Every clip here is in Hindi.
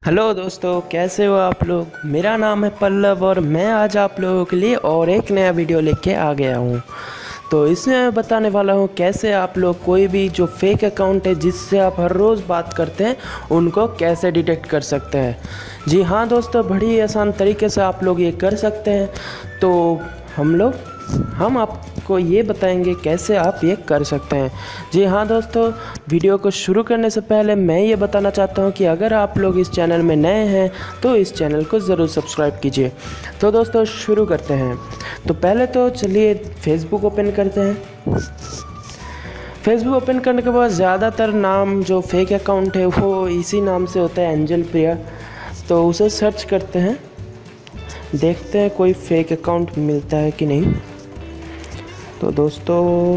हेलो दोस्तों, कैसे हो आप लोग। मेरा नाम है पल्लव और मैं आज आप लोगों के लिए और एक नया वीडियो लेके आ गया हूँ। तो इसमें मैं बताने वाला हूँ कैसे आप लोग कोई भी जो फेक अकाउंट है जिससे आप हर रोज़ बात करते हैं उनको कैसे डिटेक्ट कर सकते हैं। जी हाँ दोस्तों, बड़ी आसान तरीके से आप लोग ये कर सकते हैं। तो हम आपको ये बताएंगे कैसे आप ये कर सकते हैं। जी हाँ दोस्तों, वीडियो को शुरू करने से पहले मैं ये बताना चाहता हूँ कि अगर आप लोग इस चैनल में नए हैं तो इस चैनल को ज़रूर सब्सक्राइब कीजिए। तो दोस्तों शुरू करते हैं। तो पहले तो चलिए फेसबुक ओपन करते हैं। फेसबुक ओपन करने के बाद ज़्यादातर नाम जो फेक अकाउंट है वो इसी नाम से होता है, एंजल प्रिया। तो उसे सर्च करते हैं, देखते हैं कोई फेक अकाउंट मिलता है कि नहीं। तो दोस्तों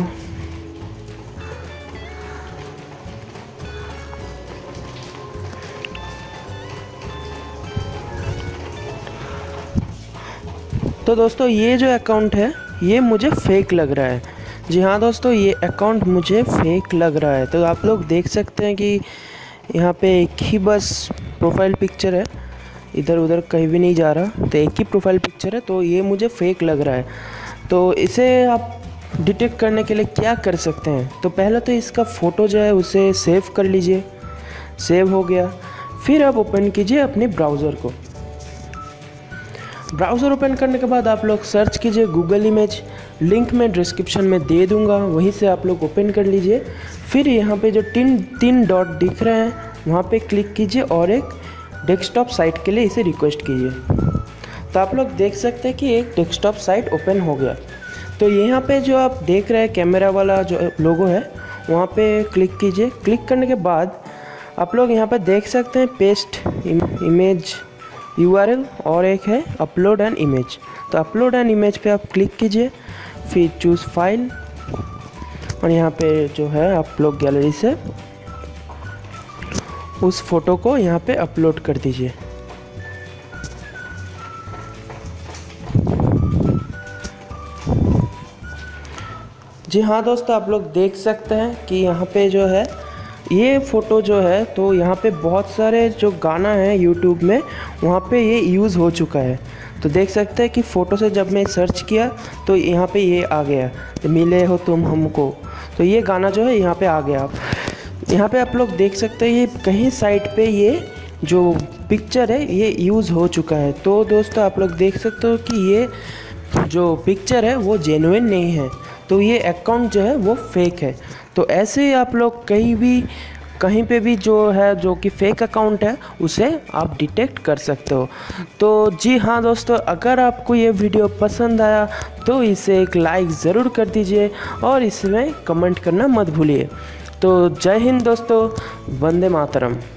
ये जो अकाउंट है ये मुझे फेक लग रहा है। जी हाँ दोस्तों, ये अकाउंट मुझे फेक लग रहा है। तो आप लोग देख सकते हैं कि यहाँ पे एक ही बस प्रोफाइल पिक्चर है, इधर उधर कहीं भी नहीं जा रहा। तो एक ही प्रोफाइल पिक्चर है, तो ये मुझे फेक लग रहा है। तो इसे आप डिटेक्ट करने के लिए क्या कर सकते हैं। तो पहले तो इसका फ़ोटो जो है उसे सेव कर लीजिए। सेव हो गया, फिर आप ओपन कीजिए अपने ब्राउज़र को। ब्राउज़र ओपन करने के बाद आप लोग सर्च कीजिए गूगल इमेज। लिंक मैं डिस्क्रिप्शन में दे दूंगा, वहीं से आप लोग ओपन कर लीजिए। फिर यहाँ पे जो तीन डॉट दिख रहे हैं वहाँ पे क्लिक कीजिए और एक डेस्कटॉप साइट के लिए इसे रिक्वेस्ट कीजिए। तो आप लोग देख सकते हैं कि एक डेस्कटॉप साइट ओपन हो गया। तो यहाँ पे जो आप देख रहे हैं कैमरा वाला जो लोगो है वहाँ पे क्लिक कीजिए। क्लिक करने के बाद आप लोग यहाँ पे देख सकते हैं पेस्ट इमेज URL और एक है अपलोड एन इमेज। तो अपलोड एन इमेज पे आप क्लिक कीजिए, फिर चूज़ फाइल और यहाँ पे जो है आप लोग गैलरी से उस फोटो को यहाँ पे अपलोड कर दीजिए। जी हाँ दोस्तों, आप लोग देख सकते हैं कि यहाँ पे जो है ये फ़ोटो जो है, तो यहाँ पे बहुत सारे जो गाना है YouTube में वहाँ पे ये यूज़ हो चुका है। तो देख सकते हैं कि फ़ोटो से जब मैं सर्च किया तो यहाँ पे ये आ गया, तो मिले हो तुम हमको। तो ये गाना जो है यहाँ पे आ गया। यहाँ पे आप लोग देख सकते हैं ये कहीं साइट पे ये जो पिक्चर है ये यूज़ हो चुका है। तो दोस्तों आप लोग देख सकते हो कि ये जो पिक्चर है वो जेन्युइन नहीं है, तो ये अकाउंट जो है वो फेक है। तो ऐसे ही आप लोग कहीं पे भी जो है जो कि फेक अकाउंट है उसे आप डिटेक्ट कर सकते हो। तो जी हाँ दोस्तों, अगर आपको ये वीडियो पसंद आया तो इसे एक लाइक ज़रूर कर दीजिए और इसमें कमेंट करना मत भूलिए। तो जय हिंद दोस्तों, वंदे मातरम।